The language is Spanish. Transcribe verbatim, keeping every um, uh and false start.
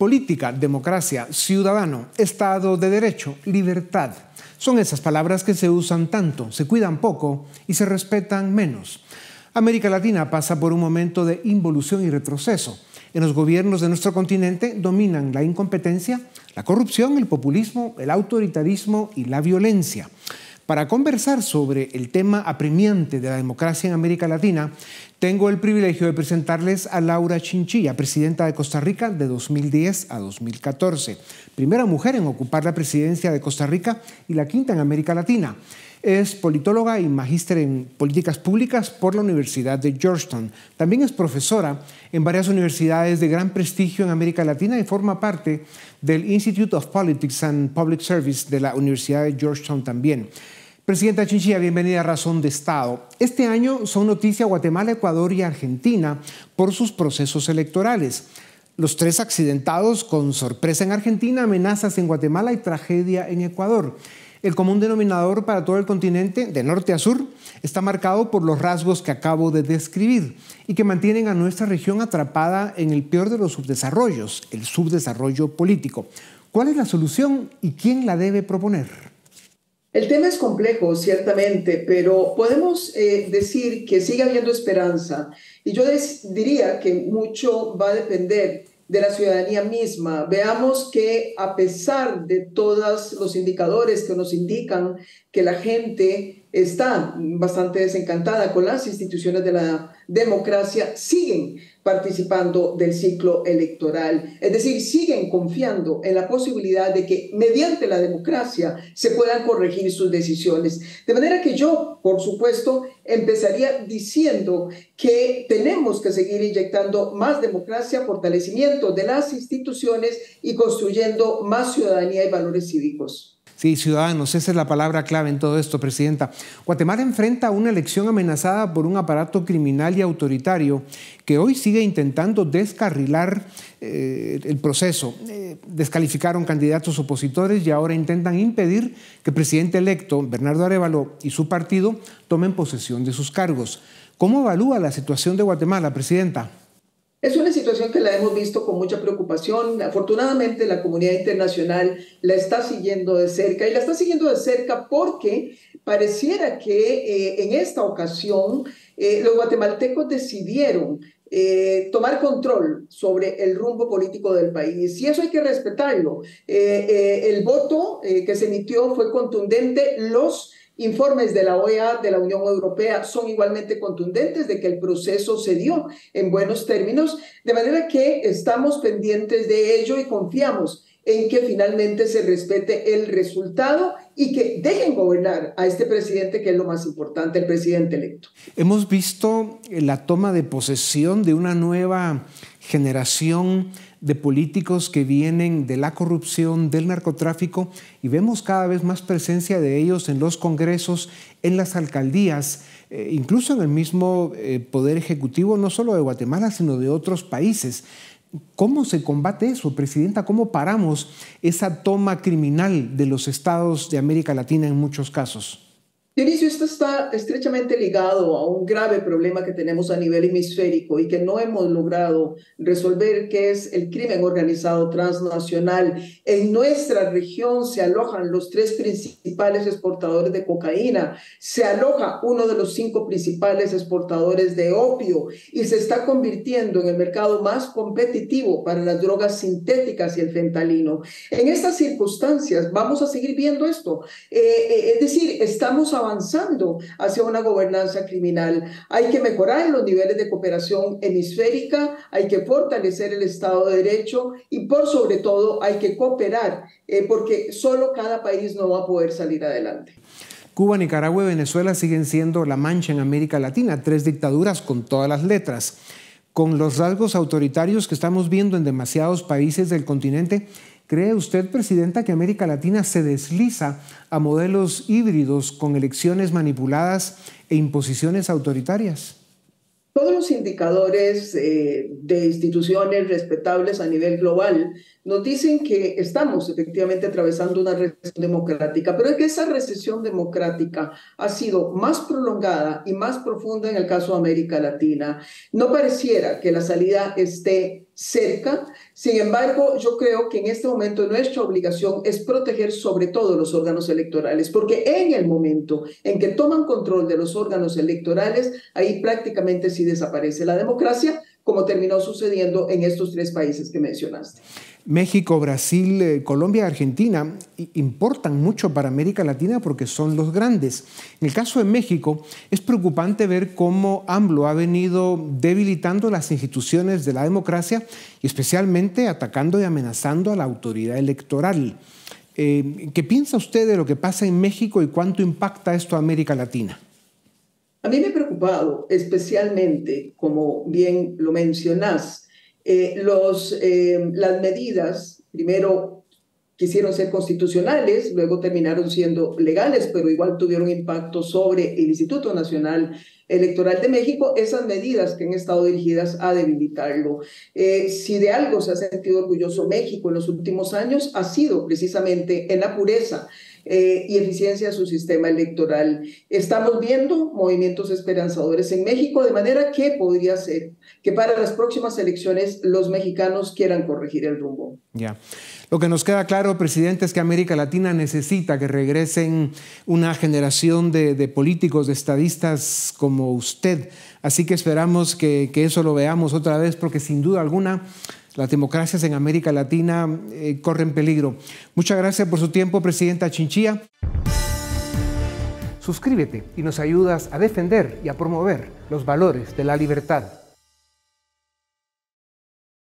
Política, democracia, ciudadano, Estado de Derecho, libertad. Son esas palabras que se usan tanto, se cuidan poco y se respetan menos. América Latina pasa por un momento de involución y retroceso. En los gobiernos de nuestro continente dominan la incompetencia, la corrupción, el populismo, el autoritarismo y la violencia. Para conversar sobre el tema apremiante de la democracia en América Latina, tengo el privilegio de presentarles a Laura Chinchilla, presidenta de Costa Rica de dos mil diez a dos mil catorce. Primera mujer en ocupar la presidencia de Costa Rica y la quinta en América Latina. Es politóloga y magíster en políticas públicas por la Universidad de Georgetown. También es profesora en varias universidades de gran prestigio en América Latina y forma parte del Institute of Politics and Public Service de la Universidad de Georgetown también. Presidenta Chinchilla, bienvenida a Razón de Estado. Este año son noticia Guatemala, Ecuador y Argentina por sus procesos electorales. Los tres accidentados con sorpresa en Argentina, amenazas en Guatemala y tragedia en Ecuador. El común denominador para todo el continente, de norte a sur, está marcado por los rasgos que acabo de describir y que mantienen a nuestra región atrapada en el peor de los subdesarrollos, el subdesarrollo político. ¿Cuál es la solución y quién la debe proponer? El tema es complejo, ciertamente, pero podemos eh, decir que sigue habiendo esperanza. Y yo diría que mucho va a depender de la ciudadanía misma. Veamos que a pesar de todos los indicadores que nos indican que la gente está bastante desencantada con las instituciones de la democracia, siguen participando del ciclo electoral. Es decir, siguen confiando en la posibilidad de que mediante la democracia se puedan corregir sus decisiones. De manera que yo, por supuesto, empezaría diciendo que tenemos que seguir inyectando más democracia, fortalecimiento de las instituciones y construyendo más ciudadanía y valores cívicos. Sí, ciudadanos, esa es la palabra clave en todo esto, Presidenta. Guatemala enfrenta una elección amenazada por un aparato criminal y autoritario que hoy sigue intentando descarrilar eh, el proceso. Eh, descalificaron candidatos opositores y ahora intentan impedir que el presidente electo, Bernardo Arévalo, y su partido tomen posesión de sus cargos. ¿Cómo evalúa la situación de Guatemala, Presidenta? Es una situación que la hemos visto con mucha preocupación. Afortunadamente, la comunidad internacional la está siguiendo de cerca y la está siguiendo de cerca porque pareciera que eh, en esta ocasión eh, los guatemaltecos decidieron eh, tomar control sobre el rumbo político del país y eso hay que respetarlo. Eh, eh, el voto eh, que se emitió fue contundente. Los informes de la O E A, de la Unión Europea, son igualmente contundentes de que el proceso se dio en buenos términos, de manera que estamos pendientes de ello y confiamos en que finalmente se respete el resultado y que dejen gobernar a este presidente, que es lo más importante, el presidente electo. Hemos visto la toma de posesión de una nueva generación de políticos que vienen de la corrupción, del narcotráfico, y vemos cada vez más presencia de ellos en los congresos, en las alcaldías, eh, incluso en el mismo eh, Poder Ejecutivo, no solo de Guatemala, sino de otros países. ¿Cómo se combate eso, Presidenta? ¿Cómo paramos esa toma criminal de los estados de América Latina en muchos casos? Dionisio, esto está estrechamente ligado a un grave problema que tenemos a nivel hemisférico y que no hemos logrado resolver, que es el crimen organizado transnacional. En nuestra región se alojan los tres principales exportadores de cocaína, se aloja uno de los cinco principales exportadores de opio y se está convirtiendo en el mercado más competitivo para las drogas sintéticas y el fentanilo. En estas circunstancias vamos a seguir viendo esto. Eh, eh, es decir, estamos avanzando hacia una gobernanza criminal. Hay que mejorar los niveles de cooperación hemisférica, hay que fortalecer el Estado de Derecho y por sobre todo hay que cooperar eh, porque solo cada país no va a poder salir adelante. Cuba, Nicaragua y Venezuela siguen siendo la mancha en América Latina, tres dictaduras con todas las letras. Con los rasgos autoritarios que estamos viendo en demasiados países del continente, ¿cree usted, Presidenta, que América Latina se desliza a modelos híbridos con elecciones manipuladas e imposiciones autoritarias? Todos los indicadores eh, de instituciones respetables a nivel global nos dicen que estamos efectivamente atravesando una recesión democrática, pero es que esa recesión democrática ha sido más prolongada y más profunda en el caso de América Latina. No pareciera que la salida esté cerca. Sin embargo, yo creo que en este momento nuestra obligación es proteger sobre todo los órganos electorales, porque en el momento en que toman control de los órganos electorales, ahí prácticamente sí desaparece la democracia, como terminó sucediendo en estos tres países que mencionaste. México, Brasil, eh, Colombia, Argentina importan mucho para América Latina porque son los grandes. En el caso de México, es preocupante ver cómo AMLO ha venido debilitando las instituciones de la democracia y especialmente atacando y amenazando a la autoridad electoral. Eh, ¿Qué piensa usted de lo que pasa en México y cuánto impacta esto a América Latina? A mí me ha preocupado especialmente, como bien lo mencionás, Eh, los, eh, las medidas, primero quisieron ser constitucionales, luego terminaron siendo legales, pero igual tuvieron impacto sobre el Instituto Nacional Electoral de México, esas medidas que han estado dirigidas a debilitarlo. Eh, si de algo se ha sentido orgulloso México en los últimos años, ha sido precisamente en la pureza Eh, y eficiencia de su sistema electoral. Estamos viendo movimientos esperanzadores en México, de manera que podría ser que para las próximas elecciones los mexicanos quieran corregir el rumbo. Ya. Lo que nos queda claro, presidente, es que América Latina necesita que regresen una generación de, de políticos, de estadistas como usted. Así que esperamos que, que eso lo veamos otra vez, porque sin duda alguna las democracias en América Latina eh, corren peligro. Muchas gracias por su tiempo, presidenta Chinchilla. Suscríbete y nos ayudas a defender y a promover los valores de la libertad.